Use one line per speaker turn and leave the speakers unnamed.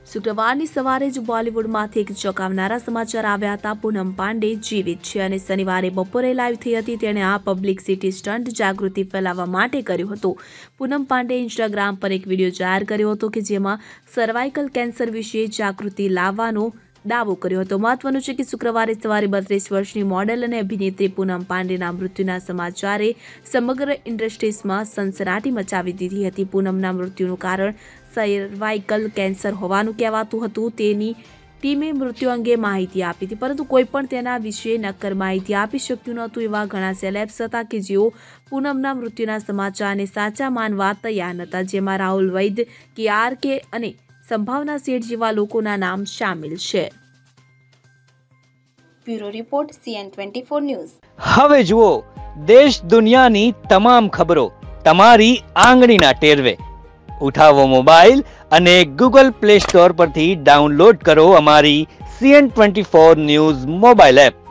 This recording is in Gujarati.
શુક્રવારની સવારે જ બોલિવૂડમાંથી એક ચોંકાવનારા સમાચાર આવ્યા હતા। પૂનમ પાંડે જીવિત છે અને શનિવારે બપોરે લાઈવ થઈ હતી। તેણે આ પબ્લિસિટી સ્ટન્ટ જાગૃતિ ફેલાવવા માટે કર્યું હતું। પૂનમ પાંડે ઇન્સ્ટાગ્રામ પર એક વિડીયો જાહેર કર્યો હતો કે જેમાં સર્વાઇકલ કેન્સર વિશે જાગૃતિ લાવવાનો દાવો કર્યો હતો। મહત્વનું છે કે શુક્રવારે સવારે 32 વર્ષની મોડેલ અને અભિનેત્રી પૂનમ પાંડેના મૃત્યુના સમાચારે સમગ્ર ઇન્ડસ્ટ્રીઝમાં સનસનાટી મચાવી દીધી હતી। પૂનમના મૃત્યુનું કારણ સર્વાઇકલ કેન્સર હોવાનું કહેવાતું હતું। તેની ટીમે મૃત્યુ અંગે માહિતી આપી હતી, પરંતુ કોઈ પણ તેના વિશે નક્કર માહિતી આપી શક્યું નહોતું। એવા ઘણા સેલેબ્સ હતા કે જેઓ પૂનમના મૃત્યુના સમાચારને સાચા માનવા તૈયાર નહોતા, જેમાં રાહુલ વૈદ, KRK અને સંભાવના શેઠ જેવા લોકોના નામ શામિલ છે।
Bureau report CN24 news.
હવે જુઓ દેશ દુનિયાની તમામ ખબરો તમારી આંગળીના ટેરવે। ઉઠાવો મોબાઈલ અને Google Play Store પરથી ડાઉનલોડ કરો અમારી CN24 ન્યૂઝ મોબાઈલ એપ।